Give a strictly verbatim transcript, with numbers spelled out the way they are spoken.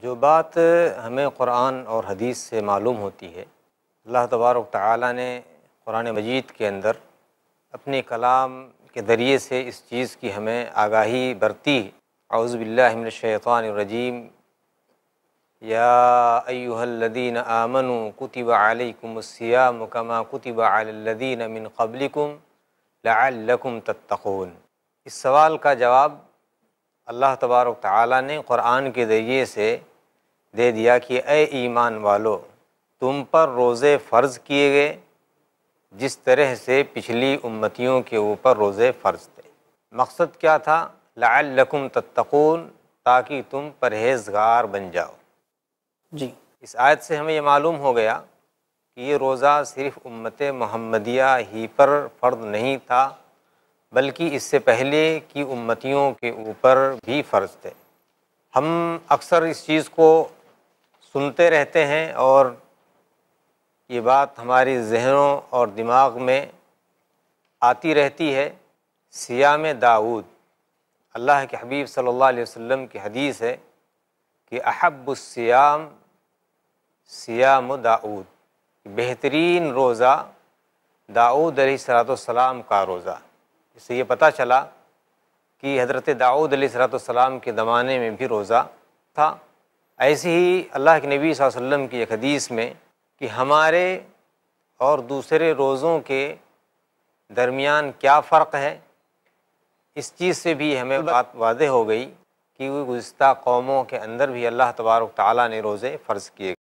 جو بات ہمیں قرآن اور حدیث سے معلوم ہوتی ہے، اللہ تبارک تعالیٰ نے قرآن مجید کے اندر اپنے کلام کے ذریعے سے اس چیز کی ہمیں آگاہی برتی۔ اعوذ باللہ من الشیطان الرجیم، یا ایہا الذین آمنوا کتب علیکم الصیام کما کتب علی الذین من قبلکم لعلکم تتقون۔ اس سوال کا جواب اللہ تبارک تعالیٰ نے قرآن کے ذریعے سے دے دیا کہ اے ایمان والو، تم پر روزے فرض کیے گئے جس طرح سے پچھلی امتیوں کے اوپر روزے فرض تھے۔ مقصد کیا تھا؟ لعلکم تتقون، تاکہ تم پرہیزگار بن جاؤ۔ جی اس آیت سے ہمیں یہ معلوم ہو گیا کہ یہ روزہ صرف امت محمدیہ ہی پر فرض نہیں تھا، بلکہ اس سے پہلے کی امتیوں کے اوپر بھی فرض تھے۔ ہم اکثر اس چیز کو سنتے رہتے ہیں اور یہ بات ہماری ذہنوں اور دماغ میں آتی رہتی ہے۔ صیام داؤد، اللہ کے حبیب صلی اللہ علیہ وسلم کی حدیث ہے کہ احب الصیام صیام داؤد، بہترین روزہ داؤد علیہ الصلوۃ والسلام کا روزہ۔ اس سے یہ پتہ چلا کہ حضرت داؤد علیہ الصلوۃ والسلام کے زمانے میں بھی روزہ تھا۔ ایسے ہی اللہ کے نبی صلی اللہ علیہ وسلم کی ایک حدیث میں کہ ہمارے اور دوسرے روزوں کے درمیان کیا فرق ہے، اس چیز سے بھی ہمیں بات واضح ہو گئی کہ وہ گزشتہ قوموں کے اندر بھی اللہ تبارک تعالیٰ نے روزے فرض کیے۔